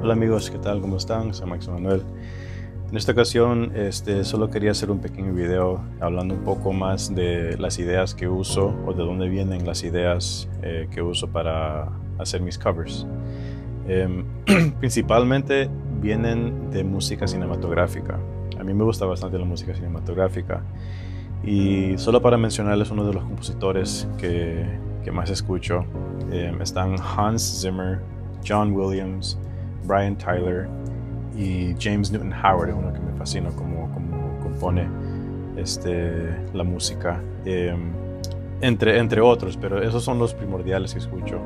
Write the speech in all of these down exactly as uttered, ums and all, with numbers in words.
Hola amigos, ¿qué tal? ¿Cómo están? Soy Max Manuel. En esta ocasión este, solo quería hacer un pequeño video hablando un poco más de las ideas que uso o de dónde vienen las ideas eh, que uso para hacer mis covers. Eh, principalmente vienen de música cinematográfica. A mí me gusta bastante la música cinematográfica y solo para mencionarles uno de los compositores que, que más escucho, eh, están Hans Zimmer, John Williams, Brian Tyler y James Newton Howard, es uno que me fascina como, como compone este, la música, eh, entre, entre otros, pero esos son los primordiales que escucho.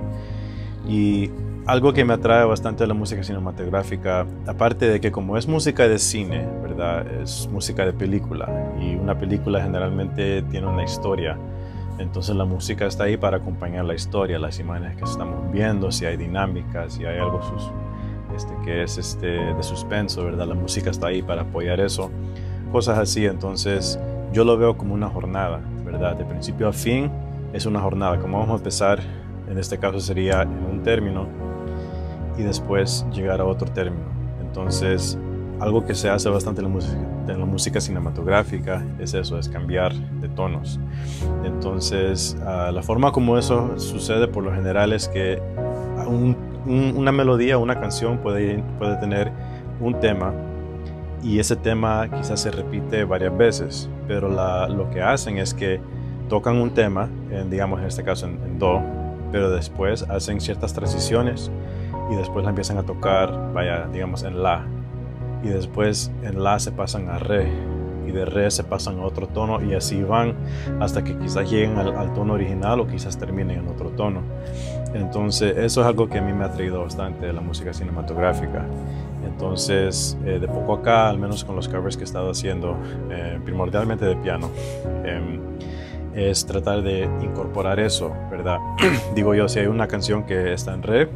Y algo que me atrae bastante de la música cinematográfica, aparte de que como es música de cine, ¿verdad? Es música de película y una película generalmente tiene una historia. Entonces la música está ahí para acompañar la historia, las imágenes que estamos viendo, si hay dinámicas, si hay algo sus, este, que es este, de suspenso, ¿verdad? La música está ahí para apoyar eso, cosas así. Entonces yo lo veo como una jornada, ¿verdad? De principio a fin es una jornada. Como vamos a empezar, en este caso sería en un término y después llegar a otro término. Entonces algo que se hace bastante en la música, en la música cinematográfica es eso, es cambiar de tonos. Entonces uh, la forma como eso sucede por lo general es que un, un, una melodía, una canción puede, puede tener un tema y ese tema quizás se repite varias veces, pero la, lo que hacen es que tocan un tema, en, digamos en este caso en, en do, pero después hacen ciertas transiciones y después la empiezan a tocar, vaya, digamos en la, y después en la se pasan a re y de re se pasan a otro tono y así van hasta que quizás lleguen al, al tono original o quizás terminen en otro tono. Entonces eso es algo que a mí me ha atraído bastante de la música cinematográfica. Entonces eh, de poco acá, al menos con los covers que he estado haciendo, eh, primordialmente de piano, eh, es tratar de incorporar eso, ¿verdad? Digo yo, si hay una canción que está en re,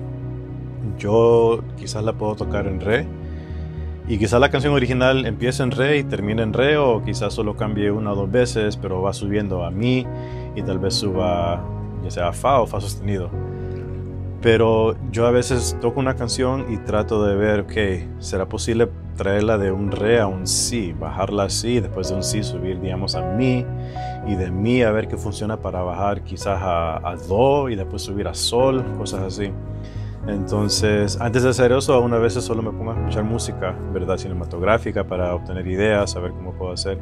yo quizás la puedo tocar en re y quizás la canción original empiece en re y termine en re, o quizás solo cambie una o dos veces, pero va subiendo a mi y tal vez suba ya sea a fa o fa sostenido. Pero yo a veces toco una canción y trato de ver, ok, ¿será posible traerla de un re a un si? Bajarla así, después de un si subir, digamos, a mi, y de mi a ver qué funciona para bajar quizás a, a do y después subir a sol, cosas así. Entonces, antes de hacer eso, algunas veces solo me pongo a escuchar música, ¿verdad? Cinematográfica, para obtener ideas, saber cómo puedo hacer.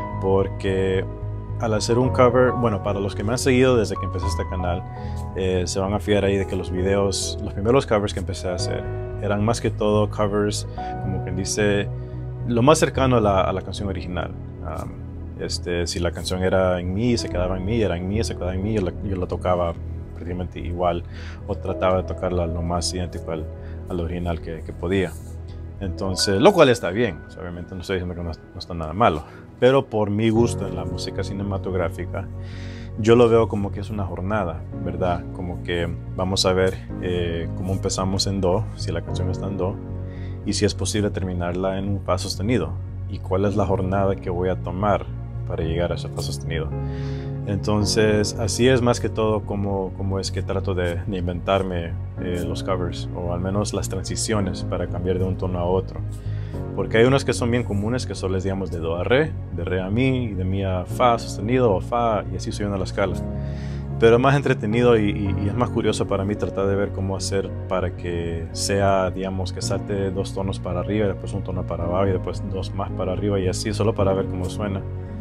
Porque al hacer un cover, bueno, para los que me han seguido desde que empecé este canal, eh, se van a fijar ahí de que los videos, los primeros covers que empecé a hacer, eran más que todo covers, como quien dice, lo más cercano a la, a la canción original. Um, este, si la canción era en mi, se quedaba en mi, era en mi, se quedaba en mi, yo la, yo la tocaba prácticamente igual o trataba de tocarla lo más idéntico al, al original que, que podía. Entonces, lo cual está bien, o sea, obviamente no estoy diciendo que no, no está nada malo, pero por mi gusto en la música cinematográfica, yo lo veo como que es una jornada, ¿verdad? Como que vamos a ver eh, cómo empezamos en do, si la canción está en do, y si es posible terminarla en un fa sostenido, y cuál es la jornada que voy a tomar para llegar a ese fa sostenido. Entonces, así es más que todo como, como es que trato de, de inventarme eh, los covers, o al menos las transiciones para cambiar de un tono a otro. Porque hay unas que son bien comunes, que son, les digamos, de do a re, de re a mi, y de mi a fa sostenido o fa, y así subiendo la escala. Pero es más entretenido y, y, y es más curioso para mí tratar de ver cómo hacer para que sea, digamos, que salte dos tonos para arriba, y después un tono para abajo, y después dos más para arriba, y así, solo para ver cómo suena.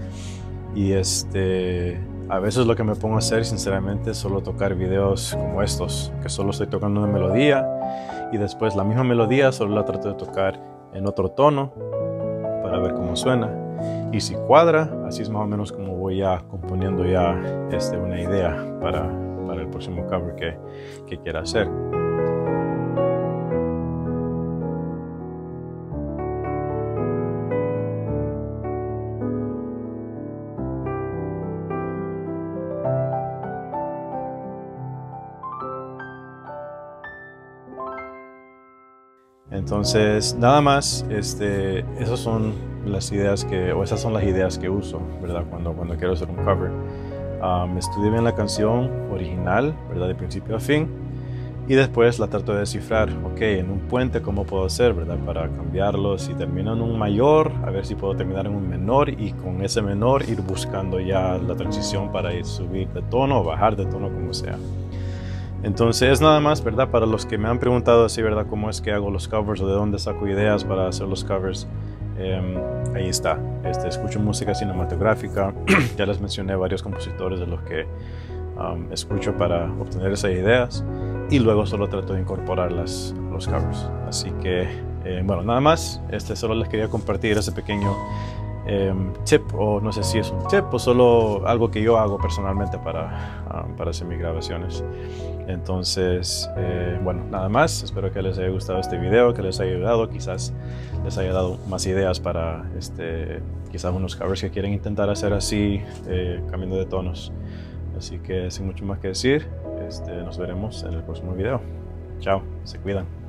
Y este... a veces lo que me pongo a hacer, sinceramente, es solo tocar videos como estos, que solo estoy tocando una melodía y después la misma melodía solo la trato de tocar en otro tono para ver cómo suena. Y si cuadra, así es más o menos como voy ya componiendo ya este, una idea para, para el próximo cover que, que quiera hacer. Entonces, nada más, este, esas son las ideas que, o esas son las ideas que uso, ¿verdad? Cuando, cuando quiero hacer un cover. Um, estudié bien la canción original, ¿verdad? De principio a fin. y después la trato de descifrar, ok, en un puente cómo puedo hacer, ¿verdad? Para cambiarlo, si termino en un mayor, a ver si puedo terminar en un menor y con ese menor ir buscando ya la transición para ir subir de tono o bajar de tono, como sea. Entonces nada más, ¿verdad? Para los que me han preguntado así, ¿verdad? ¿Cómo es que hago los covers o de dónde saco ideas para hacer los covers? Eh, ahí está. Este, escucho música cinematográfica. Ya les mencioné varios compositores de los que um, escucho para obtener esas ideas. Y luego solo trato de incorporarlas a los covers. Así que, eh, bueno, nada más. Este, solo les quería compartir ese pequeño eh, tip, o no sé si es un tip o solo algo que yo hago personalmente para, um, para hacer mis grabaciones. Entonces, eh, bueno, nada más. Espero que les haya gustado este video, que les haya ayudado, quizás les haya dado más ideas para este, quizás unos covers que quieren intentar hacer así, eh, cambiando de tonos. Así que sin mucho más que decir, este, nos veremos en el próximo video. Chao, se cuidan.